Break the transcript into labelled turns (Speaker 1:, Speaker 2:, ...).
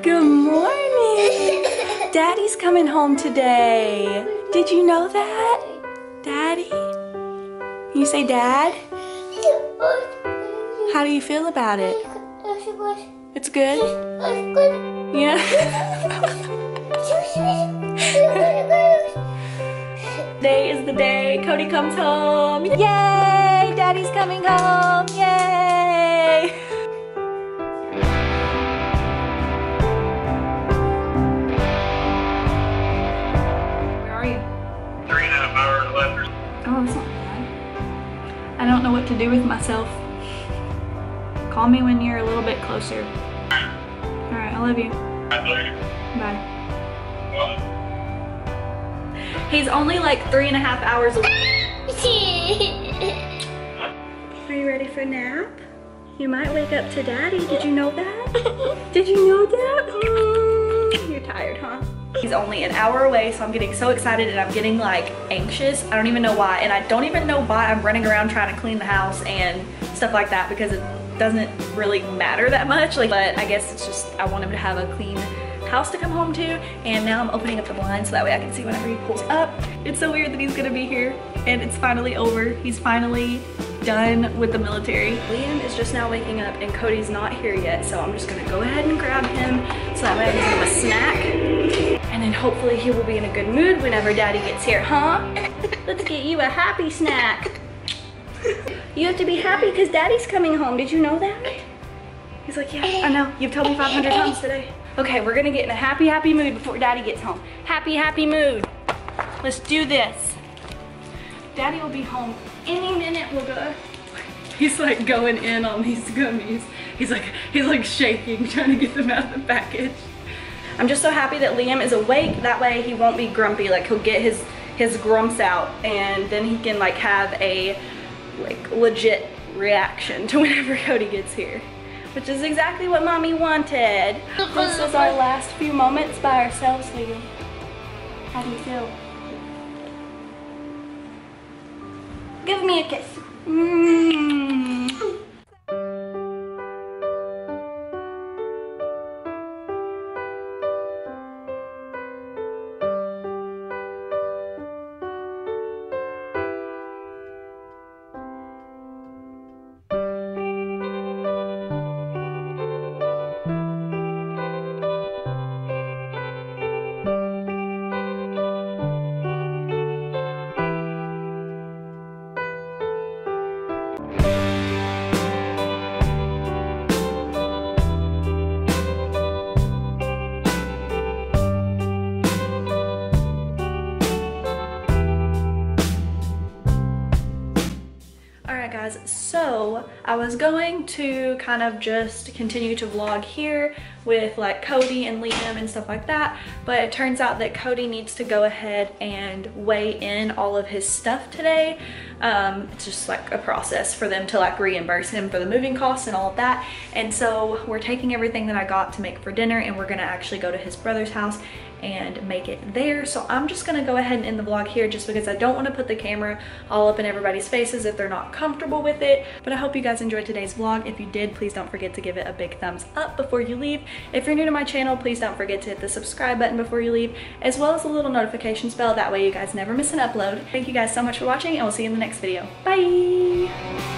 Speaker 1: Good morning. Daddy's coming home today. Did you know that? Daddy? Can you say Dad? How do you feel about it? It's good? Yeah. Today is the day Cody comes home. Yay! Daddy's coming home. Yay! Where are you?
Speaker 2: 3.5 hours left.
Speaker 1: Oh, that's not bad. I don't know what to do with myself. Call me when you're a little bit closer. Alright, I love you. Bye. He's only like 3.5 hours away. Are you ready for a nap? You might wake up to Daddy. Did you know that? Did you know that? You're tired, huh? He's only an hour away, so I'm getting so excited and I'm getting like anxious. I don't even know why, and I don't even know why I'm running around trying to clean the house and stuff like that, because it doesn't really matter that much. But I guess it's just I want him to have a clean house to come home to, and now I'm opening up the blinds so that way I can see whenever he pulls up. It's so weird that he's gonna be here and it's finally over. He's finally done with the military. Liam is just now waking up and Cody's not here yet, so I'm just gonna go ahead and grab him so that way I can give him a snack, and then hopefully he will be in a good mood whenever Daddy gets here, huh? Let's get you a happy snack. You have to be happy because Daddy's coming home. Did you know that? He's like, yeah, I know. You've told me 500 times today. Okay, we're gonna get in a happy, happy mood before Daddy gets home. Happy, happy mood. Let's do this. Daddy will be home any minute. We'll go. He's like going in on these gummies. He's like shaking, trying to get them out of the package. I'm just so happy that Liam is awake. That way he won't be grumpy. Like he'll get his grumps out, and then he can like have a like legit reaction to whenever Cody gets here, which is exactly what Mommy wanted. This is our last few moments by ourselves, Liam. How do you feel? Give me a kiss. Guys, so I was going to kind of just continue to vlog here with like Cody and Liam and stuff like that, but it turns out that Cody needs to go ahead and weigh in all of his stuff today. It's just like a process for them to like reimburse him for the moving costs and all of that, and so we're taking everything that I got to make for dinner and we're gonna actually go to his brother's house and make it there. So I'm just gonna go ahead and end the vlog here just because I don't want to put the camera all up in everybody's faces if they're not comfortable with it. But I hope you guys enjoyed today's vlog. If you did, please don't forget to give it a big thumbs up before you leave. If you're new to my channel, please don't forget to hit the subscribe button before you leave, as well as the little notifications bell. That way you guys never miss an upload. Thank you guys so much for watching, and we'll see you in the next video. Bye!